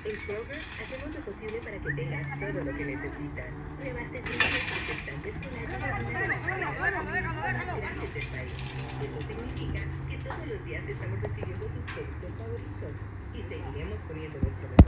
En Kroger hacemos lo posible para que tengas todo lo que necesitas. Reabastecimientos desinfectantes con la ayuda de una de las cadenas más grandes del país. Eso significa que todos los días estamos recibiendo tus productos favoritos y seguiremos poniendo nuestro mejor.